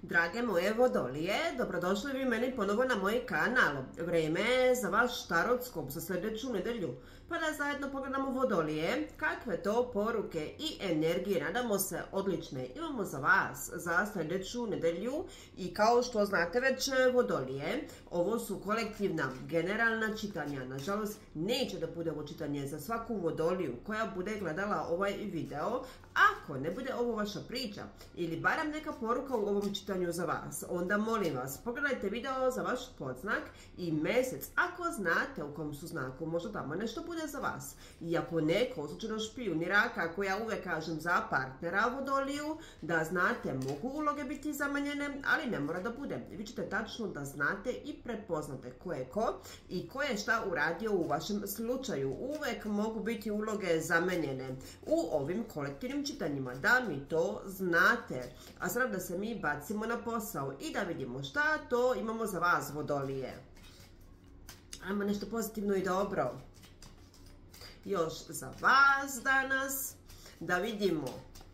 Drage moje vodolije, dobrodošli vi meni ponovo na moj kanal. Vrijeme je za vaš tarotkop za sljedeću nedelju. Pa da zajedno pogledamo vodolije, kakve to poruke i energije, nadamo se odlične, imamo za vas za sljedeću nedelju. I kao što znate već vodolije, ovo su kolektivna generalna čitanja. Nažalost, neće da bude ovo čitanje za svaku vodoliju koja bude gledala ovaj video. Ako ne bude ovo vaša priča ili barem neka poruka u ovom čitanju za vas, onda molim vas, pogledajte video za vaš podznak i mjesec. Ako znate u kom su znaku, možda tamo nešto bude za vas. I ako neko slučajno špijunira, kako ja uvek kažem za partnera vodoliju, da znate, mogu uloge biti zamenjene, ali ne mora da bude. Vi ćete tačno da znate i prepoznate ko je ko i ko je šta uradio u vašem slučaju. Uvek mogu biti uloge zamenjene u ovim kolektivnim čitanjima, da mi to znate. A sad da se mi bacimo na posao i da vidimo šta to imamo za vas, vodolije. Ajmo nešto pozitivno i dobro još za vas danas, da vidimo.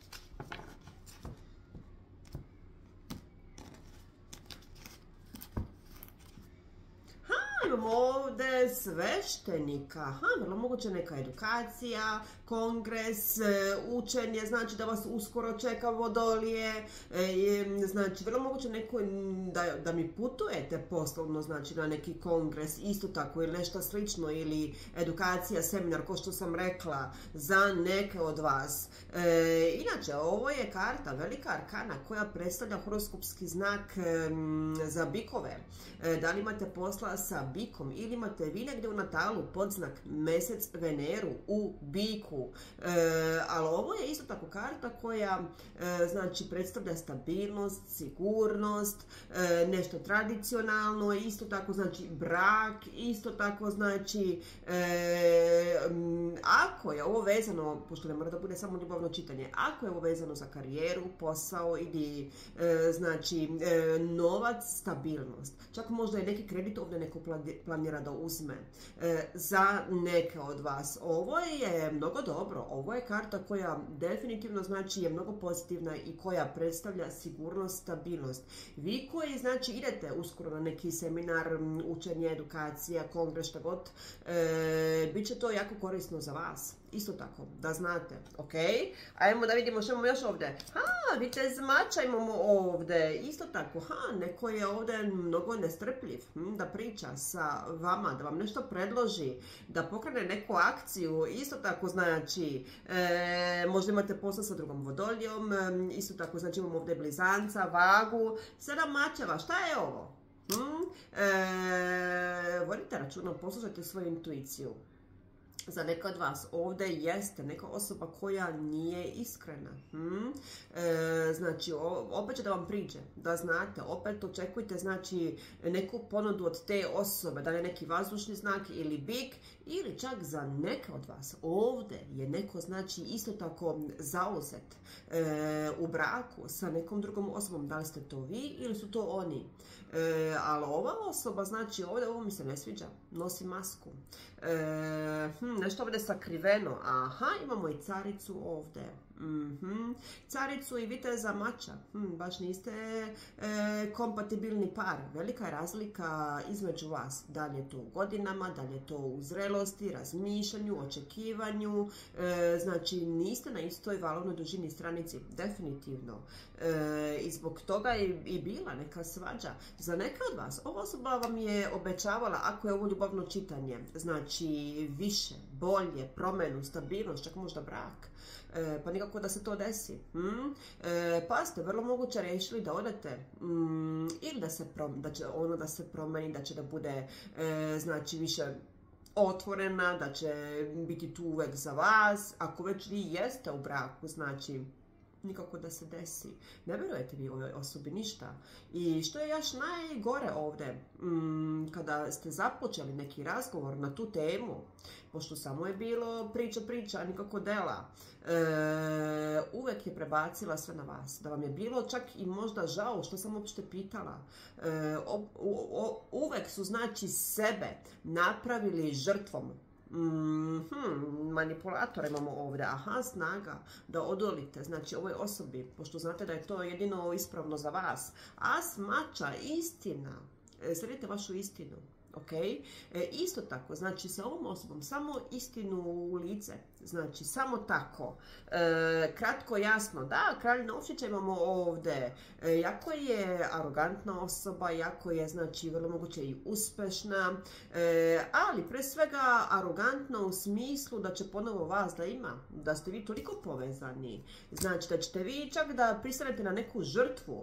Imamo ovdje sveštenika, vrlo moguće neka edukacija, kongres, učenje, znači da vas uskoro čeka vodolije, znači vrlo moguće neko da mi putujete poslovno, znači na neki kongres, isto tako ili nešto slično, ili edukacija, seminar, ko što sam rekla, za neke od vas. Inače, ovo je karta, velika arkana koja predstavlja horoskopski znak za bikove. Da li imate posla sa bikom ili imate vi negdje u natalu podznak mjesec Veneru u biku, ali ovo je isto tako karta koja znači predstavlja stabilnost, sigurnost, nešto tradicionalno, isto tako znači brak, isto tako znači ako je ovo vezano, pošto ne mora da bude samo ljubavno čitanje, ako je ovo vezano za karijeru, posao ili znači novac, stabilnost, čak možda i neki kredit ovdje neko planira da uzme za neke od vas. Ovo je mnogo dobro, ovo je karta koja definitivno znači je mnogo pozitivna i koja predstavlja sigurnost, stabilnost. Vi koji znači idete uskoro na neki seminar, učenje, edukacija, kongres, šta god, bit će to jako korisno za vas. Isto tako, da znate, ok? Ajmo da vidimo što imamo još ovdje. Vidite, zmača imamo ovdje. Isto tako, neko je ovdje mnogo nestrpljiv da priča sa vama, da vam nešto predloži, da pokrene neku akciju. Isto tako, znači, možda imate posla sa drugom vodoljom. Isto tako, znači imamo ovdje blizanca, vagu, 7 mačeva. Šta je ovo? Vodite računa, poslušajte svoju intuiciju. Za neka od vas ovdje jeste neka osoba koja nije iskrena. Znači, opet će da vam priđe, da znate, opet očekujte znači neku ponudu od te osobe, da li je neki vazdušni znak ili bik, ili čak za neke od vas ovdje je neko znači isto tako zauzet u braku sa nekom drugom osobom, da li ste to vi ili su to oni. Ali ova osoba, znači ovdje, ovo mi se ne sviđa, nosi masku. Nešto ovdje sakriveno. Imamo i caricu ovdje. Caricu i viteza mača. Baš niste kompatibilni par. Velika je razlika između vas. Da li je to u godinama, da li je to u zrelosti, razmišljanju, očekivanju. Znači niste na istoj valovnoj dužini stranici. Definitivno. I zbog toga je i bila neka svađa. Za neke od vas ova osoba vam je obećavala, ako je ovo ljubavno čitanje, znači više, bolje, promjenu, stabilnost, čak možda brak. Pa nikako da se to desi. Pa ste vrlo moguće rešili da odete ili da će ono da se promeni, da će da bude znači više otvorena, da će biti tu uvek za vas. Ako već vi jeste u braku, znači nikako da se desi. Ne vjerujete vi ovoj osobi ništa. I što je još najgore ovdje, kada ste započeli neki razgovor na tu temu, pošto samo je bilo priča, a nikako dela, uvek je prebacila sve na vas. Da vam je bilo čak i možda žao što sam uopšte pitala. Uvek su znači sebe napravili žrtvom. Manipulatora imamo ovdje. Aha, snaga da odolite. Znači ovoj osobi, pošto znate da je to jedino ispravno za vas. As mača, istina. Sredite vašu istinu. Ok, isto tako, znači sa ovom osobom samo istinu u lice, znači samo tako, kratko, jasno, da, kralj novčića imamo ovdje, jako je arogantna osoba, jako je, znači, vrlo moguće i uspešna, ali pre svega arogantna u smislu da će ponovo vas da ima, da ste vi toliko povezani, znači da ćete vi čak da pristanete na neku žrtvu,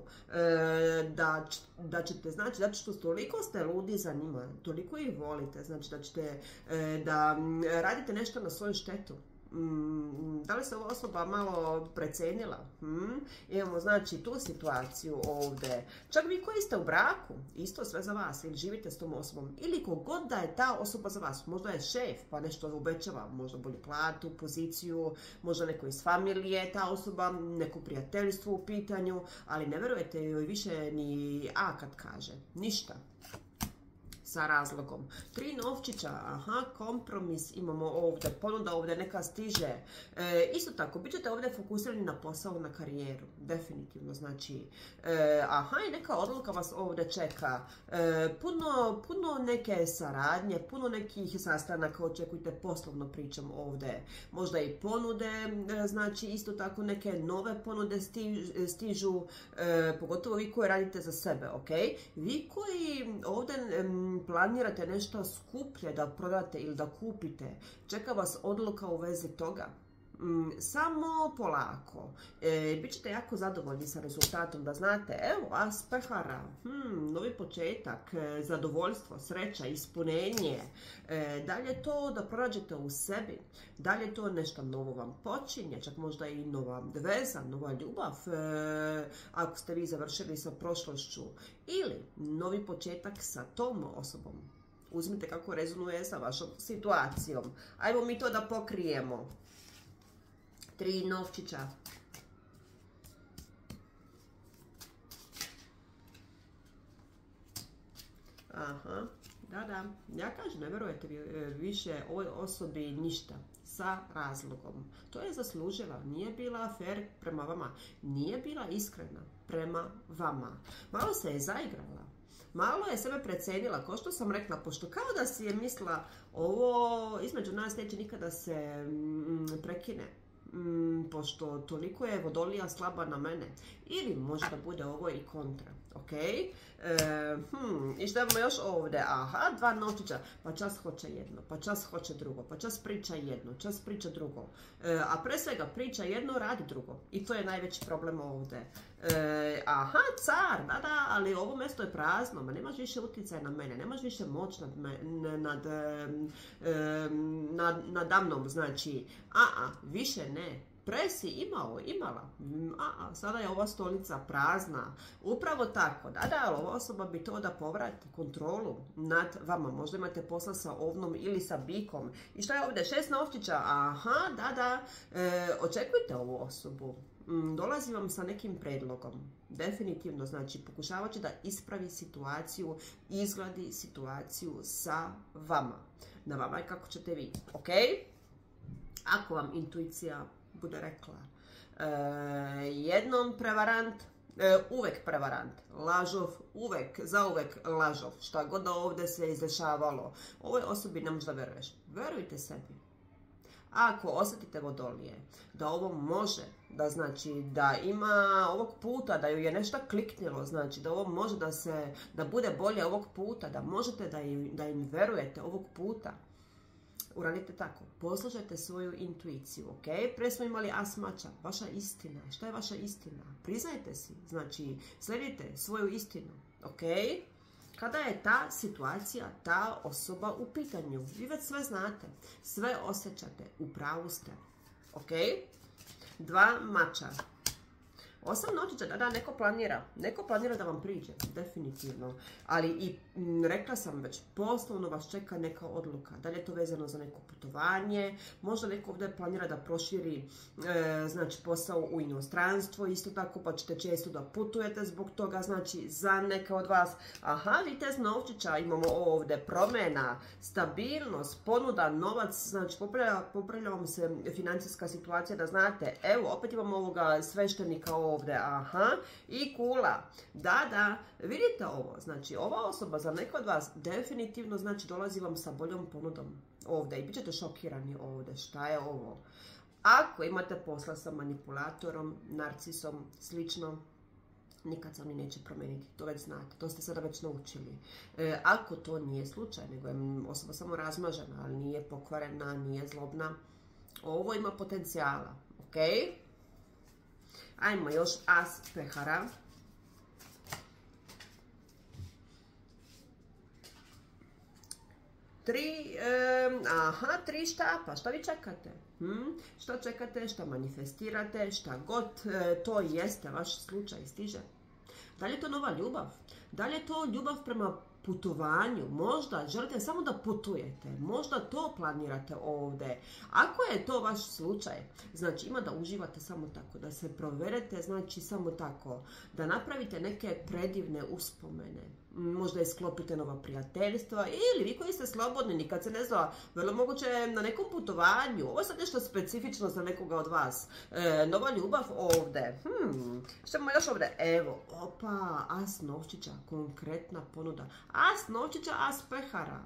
da ćete, znači, zato što toliko ste ludi za njima, toliko ih volite, znači da ćete da radite nešto na svoju štetu. Da li se ova osoba malo precenila? Imamo znači tu situaciju ovdje. Čak vi koji ste u braku, isto sve za vas, ili živite s tom osobom, ili kogod da je ta osoba za vas, možda je šef pa nešto obećava, možda bolju platu, poziciju, možda neko iz familije, ta osoba, neko prijateljstvo u pitanju, ali ne verujete joj više ni A kad kaže, ništa. Sa razlogom. 3 novčića, aha, kompromis imamo ovdje, ponuda ovdje neka stiže. Isto tako, bit ćete ovdje fokusirani na posao, na karijeru, definitivno, znači, aha, i neka odluka vas ovdje čeka. Puno neke saradnje, puno nekih sastanaka očekujte, poslovno pričam ovdje. Možda i ponude, znači, isto tako neke nove ponude stižu, pogotovo vi koji radite za sebe, ok? Vi koji ovdje planirate nešto skuplje da prodate ili da kupite, čeka vas odluka u vezi toga. Samo polako. Bićete jako zadovoljni sa rezultatom, da znate, evo, as pehara, novi početak, zadovoljstvo, sreća, ispunenje. Dalje to da pronađete u sebi, dalje to nešto novo vam počinje, čak možda i nova veza, nova ljubav, ako ste vi završili sa prošlošću, ili novi početak sa tom osobom. Uzmite kako rezonuje sa vašom situacijom. Ajmo mi to da pokrijemo. 3 novčića. Aha, da. Ja kažem, ne verujete više ovoj osobi ništa. Sa razlogom. To je zaslužila. Nije bila fair prema vama. Nije bila iskrena prema vama. Malo se je zaigrala. Malo je sebe precenila, kao što sam rekla, pošto kao da si je mislila ovo između nas neće nikada se prekine. Pošto toliko je vodolija slaba na mene. Ili može da bude ovo i kontra. Ok? I što imamo još ovdje? Aha, 2 novčića. Pa čas hoće jedno, pa čas hoće drugo, pa čas priča jedno, čas priča drugo. A pre svega priča jedno, radi drugo. I to je najveći problem ovdje. Aha, car, da, ali ovo mjesto je prazno, ma nemaš više utjecaj na mene, nemaš više moć nada mnom, znači, više ne. Pre si imala, sada je ova stolica prazna. Upravo tako, da, ova osoba bi to da povrati kontrolu nad vama. Možda imate posla sa ovnom ili sa bikom. I što je ovdje? 6 novčića, aha, da, očekujte ovu osobu. Dolazi vam sa nekim predlogom. Definitivno, znači, pokušavat će da ispravi situaciju, izgladi situaciju sa vama. Na vama je kako ćete vi, ok? Ako vam intuicija bude rekla jednom prevarant, uvek prevarant, lažov, zauvek lažov, šta god da ovdje se izdešavalo. Ovoj osobi ne možeš da veruješ. Verujte sebi. Ako osjetite vodolije, da ovo može, da znači da ima ovog puta, da ju je nešto kliknilo, znači da ovo može da bude bolje ovog puta, da možete da im verujete ovog puta. Uradite tako, poslušajte svoju intuiciju, ok? Pre smo imali as mača, vaša istina. Šta je vaša istina? Priznajte si, znači sledite svoju istinu, ok? Kada je ta situacija, ta osoba u pitanju, vi već sve znate, sve osjećate, u pravu ste, ok? 2 mača. 8 novčića, da, neko planira da vam priđe, definitivno. Ali i rekla sam već, poslovno vas čeka neka odluka. Da li je to vezano za neko putovanje, možda neko ovdje planira da proširi znači posao u inostranstvo, isto tako pa ćete često da putujete zbog toga, znači za neke od vas. Aha, vitez novčića, imamo ovdje promjena, stabilnost, ponuda, novac, znači popravlja vam se financijska situacija, da znate, evo opet imamo ovoga sveštenika ovdje, aha, i kula, da, vidite ovo, znači ova osoba za neko od vas definitivno znači dolazi vam sa boljom ponudom ovdje i bit ćete šokirani ovdje, šta je ovo? Ako imate posla sa manipulatorom, narcisom, slično, nikad se oni neće promijeniti, to već znate, to ste sada već naučili. Ako to nije slučaj, nego je osoba samo razmažena, ali nije pokvarena, nije zlobna, ovo ima potencijala, ok? Ajmo još as pehara. Tri štapa, šta vi čekate? Šta čekate, šta manifestirate, šta god to jeste, vaš slučaj stiže. Da li je to nova ljubav? Da li je to ljubav prema putovanju? Možda želite samo da putujete, možda to planirate ovdje. Ako je to vaš slučaj, znači ima da uživate samo tako, da se proverete, znači samo tako, da napravite neke predivne uspomene. Možda isklopite nova prijateljstva ili vi koji ste slobodni, nikad se ne zna, vrlo moguće na nekom putovanju. Ovo je sad nešto specifično za nekoga od vas. Nova ljubav ovdje. Što imamo još ovdje? Evo, opa, as novčića, konkretna ponuda. As novčića, as pehara.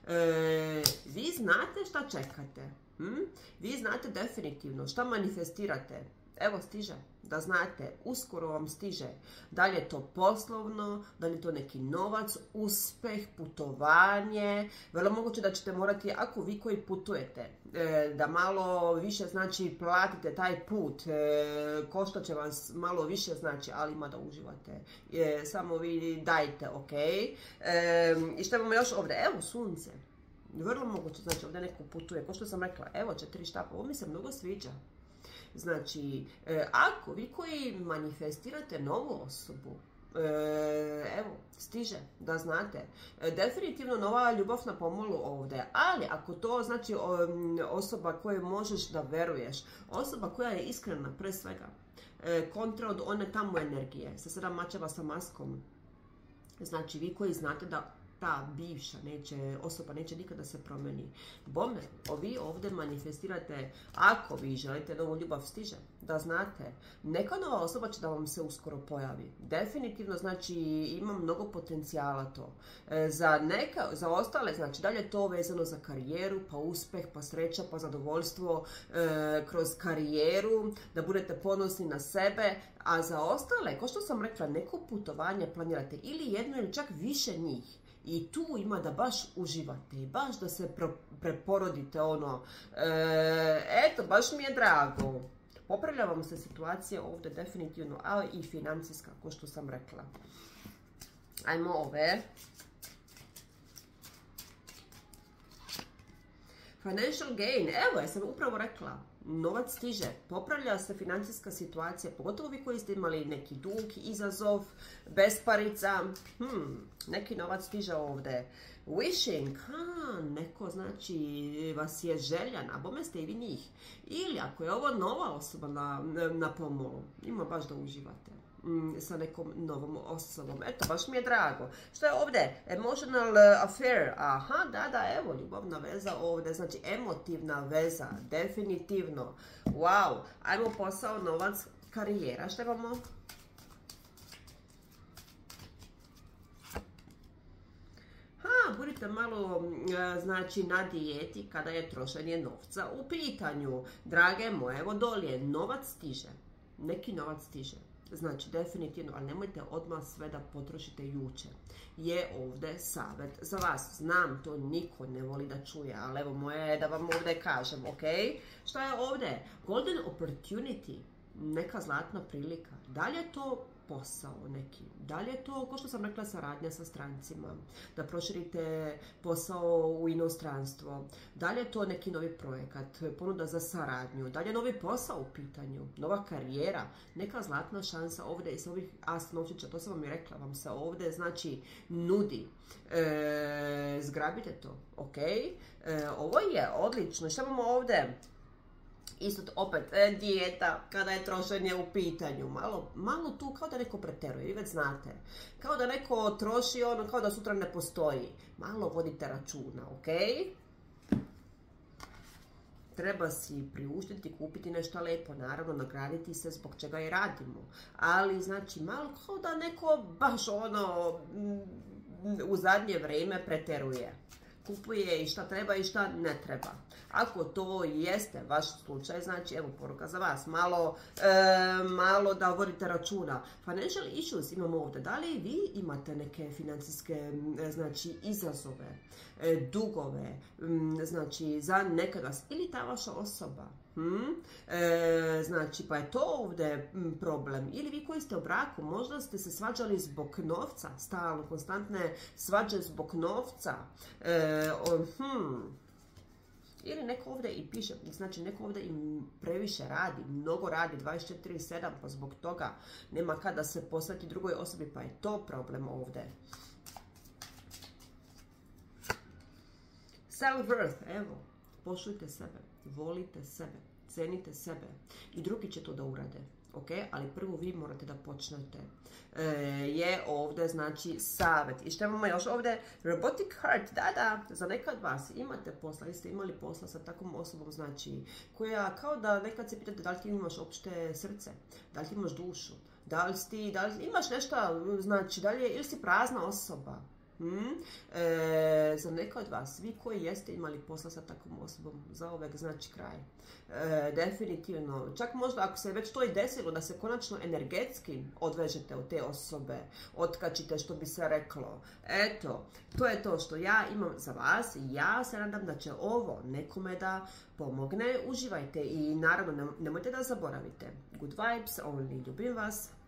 Vi znate šta čekate. Vi znate definitivno šta manifestirate. Evo stiže, da znate, uskoro vam stiže. Da li je to poslovno, da li je to neki novac, uspeh, putovanje. Vrlo moguće da ćete morati, ako vi koji putujete, da malo više znači platite taj put. Košta će vas malo više znači, ali ima da uživate. Samo vi dajte, ok? I što imamo još ovdje? Evo sunce. Vrlo moguće, znači ovdje neko putuje. Ko što sam rekla, evo 4 štapa, ovo mi se mnogo sviđa. Znači, ako vi koji manifestirate novu osobu, evo, stiže, da znate, definitivno nova ljubav na pomolu ovdje, ali ako to znači osoba koju možeš da veruješ, osoba koja je iskrena pre svega, kontra od one tamo energije, se sada mačeva sa maskom, znači vi koji znate da ta bivša osoba neće nikada se promeni. Bome, vi ovdje manifestirate, ako vi želite novu ljubav stiže, da znate, neka nova osoba će da vam se uskoro pojavi. Definitivno, znači, ima mnogo potencijala to. Za ostale, znači, dalje je to vezano za karijeru, pa uspeh, pa sreća, pa zadovoljstvo kroz karijeru, da budete ponosni na sebe, a za ostale, kao što sam rekla, neko putovanje planirate ili jedno ili čak više njih. I tu ima da baš uživate i baš da se preporodite ono, eto, baš mi je drago. Popravlja vam se situacija ovdje definitivno, ali i financijska, kao što sam rekla. Ajmo ove. Financial gain, evo, ja sam upravo rekla. Novac stiže, popravlja se financijska situacija, pogotovo vi koji ste imali neki dug, izazov, besparica, neki novac stiže ovdje. Wishing, neko znači vas je željan, a bome ste i vi njih. Ili ako je ovo nova osoba na pomolu, ima baš da uživate sa nekom novom osobom. Eto, baš mi je drago. Što je ovdje? Emotional affair. Aha, da, evo, ljubavna veza ovdje. Znači, emotivna veza. Definitivno. Wow. Ajmo posao, novac, karijera. Što imamo? Budite malo, znači, na dijeti kada je trošenje novca u pitanju. Drage moje vodolije, novac stiže. Neki novac stiže. Znači, definitivno, ali nemojte odmah sve da potrošite juče. Je ovdje savjet za vas. Znam, to niko ne voli da čuje, ali evo moje je da vam ovdje kažem, ok? Šta je ovdje? Golden opportunity, neka zlatna prilika. Da li je to posao neki. Da li je to, kao što sam rekla, saradnja sa strancima, da proširite posao u inostranstvo, da li je to neki novi projekat, ponuda za saradnju, da li je novi posao u pitanju, nova karijera, neka zlatna šansa ovdje iz ovih as novčića, to sam vam i rekla, vam se ovdje znači nudi. Zgrabite to, ok? Ovo je odlično. Šta imamo ovdje? Isto opet, dijeta, kada je trošenje u pitanju, malo tu kao da neko preteruje, vi već znate. Kao da neko troši ono, kao da sutra ne postoji. Malo vodite računa, ok? Treba si priuštiti, kupiti nešto lijepo, naravno nagraditi se zbog čega i radimo. Ali znači malo kao da neko baš ono u zadnje vrijeme preteruje. Kupuje i šta treba i šta ne treba. Ako to jeste vaš slučaj, znači evo poruka za vas, malo da vodite računa. Financial issues imamo ovdje. Da li vi imate neke financijske znači izazove, dugove, znači za nekada ili ta vaša osoba? Znači pa je to ovdje problem. Ili vi koji ste u braku, možda ste se svađali zbog novca, stalno, konstantne svađe zbog novca. Ili neko ovdje i piše, znači neko ovdje i previše radi, mnogo radi, 24/7, pa zbog toga nema kada se posveti drugoj osobi, pa je to problem ovdje. Self-worth, evo, poštujte sebe, volite sebe, cenite sebe i drugi će to da urade. Ok, ali prvo vi morate da počnete. Je ovdje znači savjet. I što imamo još ovdje? Robotic heart, da, za neka od vas imate posla, ili ste imali posla sa takvom osobom, znači, koja kao da nekad se pitate da li ti imaš opšte srce, da li ti imaš dušu, da li imaš nešto, znači, ili si prazna osoba. Za neka od vas, vi koji jeste imali posla sa takvom osobom, za ovog znači kraj. Definitivno, čak možda ako se već to i desilo da se konačno energetski odvežete od te osobe, otkačite što bi se reklo. Eto, to je to što ja imam za vas. Ja se nadam da će ovo nekome da pomogne. Uživajte i naravno nemojte da zaboravite. Good vibes only, ljubim vas.